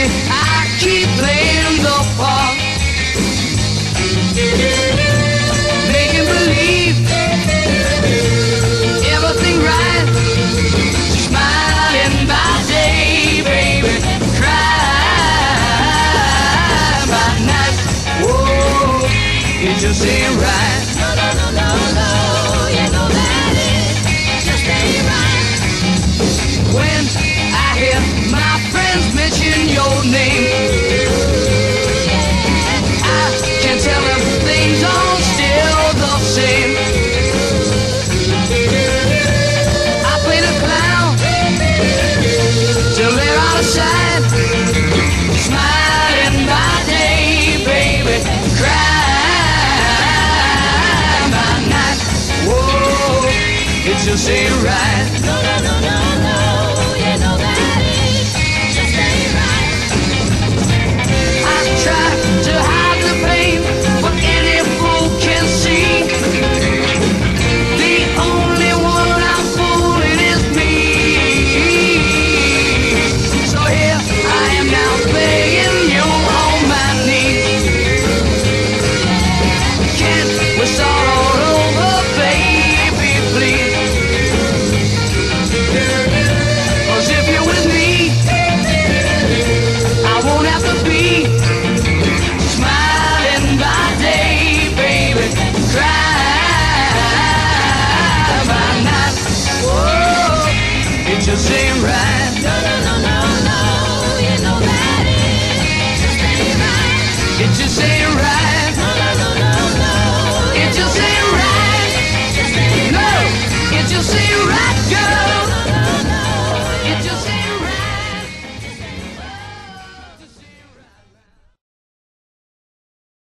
me I keep playing the part, making believe everything right, smiling by day, baby, crying by night. Whoa, it just ain't right. No, no, no, no, no, you know that it just ain't right. When I hear my friends mention your name, I can tell them things are still the same. I play the clown till they're out of sight, smiling by day, baby, crying by night. Whoa, it just ain't right. No, no, no, no, no, you know that it just ain't right. I try to hide the pain, but any fool can see. The only one I'm fooling is me. So here I am now begging you on my knees. Can't we start all over, baby, please? 'Cause if you're with me, I won't have to be smiling by day, baby, crying by night. Whoa, it just ain't right. No, no, no, no, no, you know that it just ain't right. It just ain't